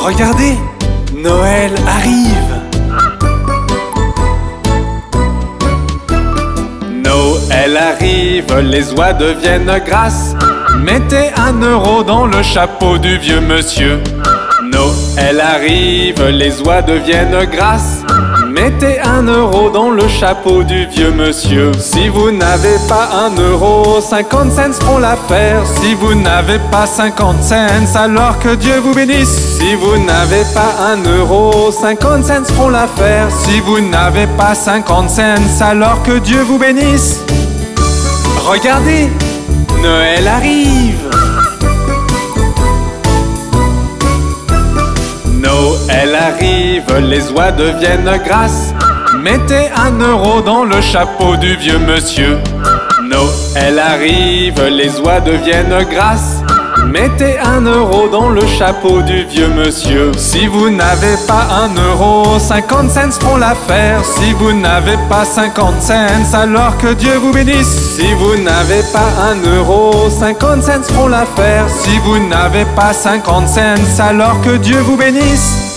Regardez, Noël arrive. Noël arrive, les oies deviennent grasses. Mettez 1 euro dans le chapeau du vieux monsieur. Noël arrive, les oies deviennent grasses. Mettez 1 euro dans le chapeau du vieux monsieur. Si vous n'avez pas 1 euro, 50 cents feront l'affaire. Si vous n'avez pas 50 cents, alors que Dieu vous bénisse. Si vous n'avez pas 1 euro, 50 cents feront l'affaire. Si vous n'avez pas 50 cents, alors que Dieu vous bénisse. Regardez, Noël arrive. Noël arrive, les oies deviennent grasses. Mettez 1 euro dans le chapeau du vieux monsieur. Noël arrive, les oies deviennent grasses. Mettez 1 euro dans le chapeau du vieux monsieur. Si vous n'avez pas 1 euro, 50 cents feront l'affaire. Si vous n'avez pas 50 cents, alors que Dieu vous bénisse. Si vous n'avez pas 1 euro, 50 cents feront l'affaire. Si vous n'avez pas 50 cents, alors que Dieu vous bénisse.